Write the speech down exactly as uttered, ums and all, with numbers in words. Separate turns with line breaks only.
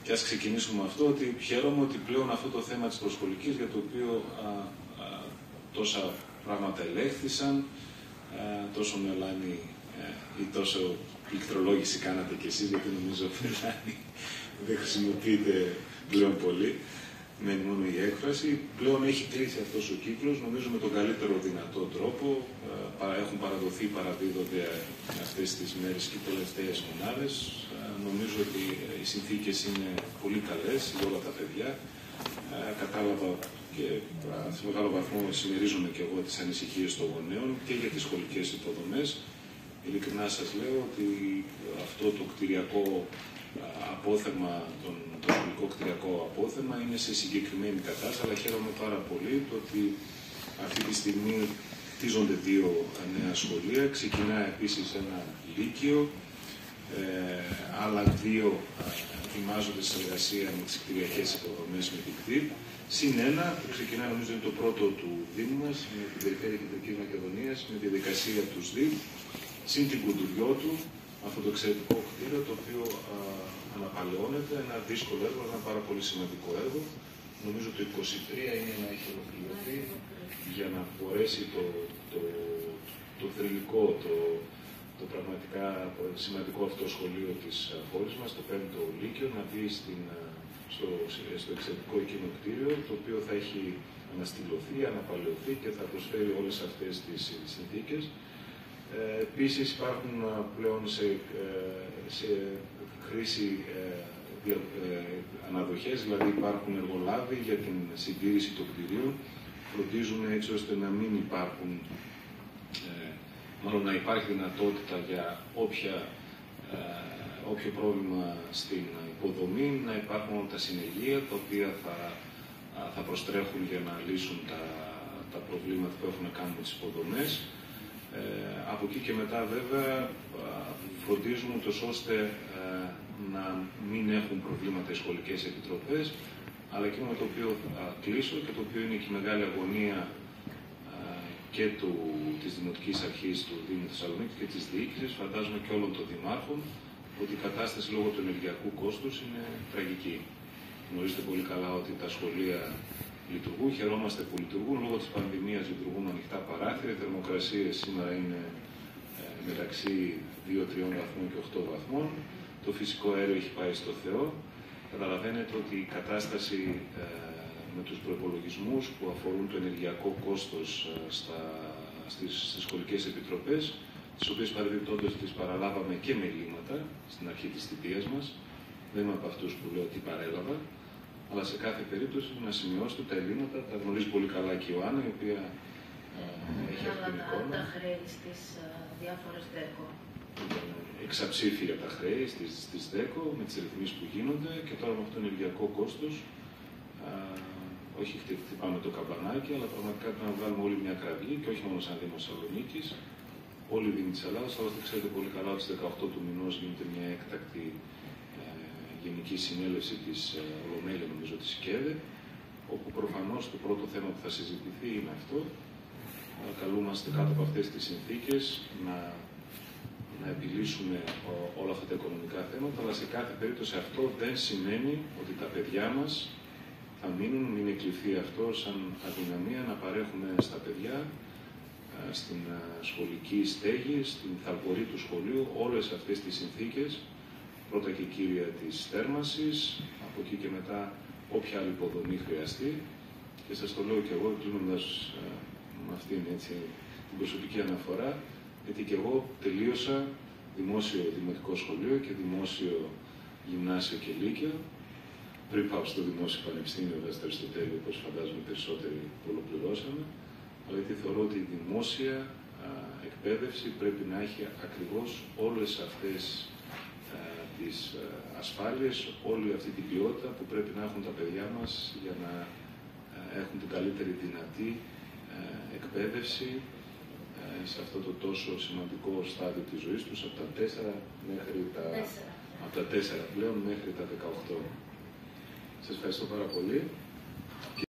Και ας ξεκινήσουμε με αυτό, ότι χαίρομαι ότι πλέον αυτό το θέμα της προσχολικής, για το οποίο α, α, τόσα πράγματα ελέγχθησαν, α, τόσο μελάνη ε, ή τόσο πληκτρολόγηση κάνατε κι εσείς, γιατί νομίζω μελάνη δεν χρησιμοποιείται πλέον πολύ, μένει μόνο η έκφραση. Πλέον έχει κλείσει αυτός ο κύκλος, νομίζω με τον καλύτερο δυνατό τρόπο. Α, έχουν παραδοθεί, παραδίδονται αυτές τις μέρες και οι τελευταίες μονάδες. Α, νομίζω ότι οι συνθήκες είναι πολύ καλές για όλα τα παιδιά. Α, κατάλαβα και α, σε μεγάλο βαθμό συμμερίζομαι και εγώ τις ανησυχίες των γονέων και για τις σχολικές υποδομές. Ειλικρινά σας λέω ότι αυτό το κτηριακό απόθεμα, τον, το σχολικό κτηριακό απόθεμα είναι σε συγκεκριμένη κατάσταση, αλλά χαίρομαι πάρα πολύ το ότι αυτή τη στιγμή χτίζονται δύο νέα σχολεία. Ξεκινά επίσης ένα λύκειο, ε, άλλα δύο ετοιμάζονται σε εργασία με τις κτηριακές υποδομές με την ΚΤΙΠ. Συν ένα που ξεκινά, νομίζω είναι το πρώτο του Δήμου μας, με την Περιφέρεια Κεντρικής Μακεδονίας, με τη διαδικασία του ΣΔΙΠ, συν την Κοντουριό του, αυτό το εξαιρετικό κτίριο, το οποίο α, αναπαλαιώνεται, ένα δύσκολο έργο, ένα πάρα πολύ σημαντικό έργο. Νομίζω το είκοσι τρία είναι να έχει ολοκληρωθεί για να μπορέσει το, το, το θρυλικό, το, το πραγματικά σημαντικό αυτό σχολείο της πόλης μας, το πέμπτο λύκειο, να μπει στην, στο, στο εξαιρετικό εκείνο κτίριο, το οποίο θα έχει αναστηλωθεί, αναπαλαιωθεί και θα προσφέρει όλες αυτές τις συνθήκες. Ε, επίσης υπάρχουν πλέον σε, σε χρήση ε, ε, αναδοχές, δηλαδή υπάρχουν εργολάβοι για την συντήρηση των κτηρίων. Φροντίζουμε έτσι ώστε να μην υπάρχουν, ε, μάλλον να υπάρχει δυνατότητα για όποια, ε, όποιο πρόβλημα στην υποδομή, να υπάρχουν τα συνεργεία τα οποία θα, θα προστρέχουν για να λύσουν τα, τα προβλήματα που έχουν να κάνουν με τις υποδομές. Ε, από εκεί και μετά βέβαια φροντίζουμε τόσο ώστε ε, να μην έχουν προβλήματα οι σχολικές επιτροπές, αλλά εκείνο με το οποίο θα κλείσω και το οποίο είναι και η μεγάλη αγωνία ε, και του, της Δημοτικής Αρχής του Δήμου Θεσσαλονίκης και της διοίκησης, φαντάζομαι και όλων των δημάρχων, ότι η κατάσταση λόγω του ενεργειακού κόστους είναι τραγική. Γνωρίζετε πολύ καλά ότι τα σχολεία λειτουργούν, χαιρόμαστε που λειτουργούν. Λόγω της πανδημίας λειτουργούν ανοιχτά παράθυρα. Οι θερμοκρασίες σήμερα είναι ε, μεταξύ δύο τριών βαθμών και οκτώ βαθμών. Το φυσικό αέριο έχει πάει στο Θεό. Καταλαβαίνετε ότι η κατάσταση ε, με τους προϋπολογισμούς που αφορούν το ενεργειακό κόστος ε, στα, στις, στις σχολικές επιτροπές, τις οποίες παρεμπιπτόντως τις παραλάβαμε και με ελλείμματα στην αρχή της θητείας μας. Δεν είμαι από αυτούς που λέω ότι παρέλαβα. Αλλά σε κάθε περίπτωση να σημειώσετε τα ελλείμματα, τα γνωρίζει πολύ καλά και η Ιωάννα, η οποία ε, έχει αυτή την εικόνα.
Τα χρέη στις uh, διάφορες ΔΕΚΟ.
Εξαψήφια τα χρέη στις, στις ΔΕΚΟ, με τις ρυθμίσεις που γίνονται και τώρα με αυτό το ενεργειακό κόστος. Α, όχι χτυπάμε το καμπανάκι, αλλά πραγματικά πρέπει να βγάλουμε όλη μια κραυγή και όχι μόνο σαν Δήμος Θεσσαλονίκης. Όλοι οι Δήμοι της Ελλάδας, αλλά ξέρετε πολύ καλά ότι στις δεκαοκτώ του μηνός γίνεται μια έκτακτη Γενική Συνέλευση της Ολομέλεια, νομίζω, της ΚΕΔΕ, όπου προφανώς το πρώτο θέμα που θα συζητηθεί είναι αυτό. Καλούμαστε κάτω από αυτές τις συνθήκες να, να επιλύσουμε όλα αυτά τα οικονομικά θέματα, αλλά σε κάθε περίπτωση αυτό δεν σημαίνει ότι τα παιδιά μας θα μείνουν, μην εκλειφθεί αυτό σαν αδυναμία, να παρέχουμε στα παιδιά, στην σχολική στέγη, στην θαλπορή του σχολείου, όλες αυτές τις συνθήκες, πρώτα και κύρια της θέρμανσης, από εκεί και μετά όποια άλλη υποδομή χρειαστεί. Και σας το λέω και εγώ, κλείνοντας ε, με αυτήν έτσι, την προσωπική αναφορά, γιατί και εγώ τελείωσα δημόσιο δημοτικό σχολείο και δημόσιο γυμνάσιο και λύκειο, πριν πάω στο δημόσιο πανεπιστήμιο, βέβαια στο Αριστοτέλειο, όπως φαντάζομαι περισσότεροι που ολοκληρώσαμε, αλλά γιατί θεωρώ ότι η δημόσια α, εκπαίδευση πρέπει να έχει ακριβώς όλες αυτές τις ασφάλειες, όλη αυτή την ποιότητα που πρέπει να έχουν τα παιδιά μας για να έχουν την καλύτερη δυνατή εκπαίδευση σε αυτό το τόσο σημαντικό στάδιο της ζωής τους, από τα τέσσερα μέχρι τα, από τα τέσσερα πλέον μέχρι τα δεκαοκτώ. Σας ευχαριστώ πάρα πολύ.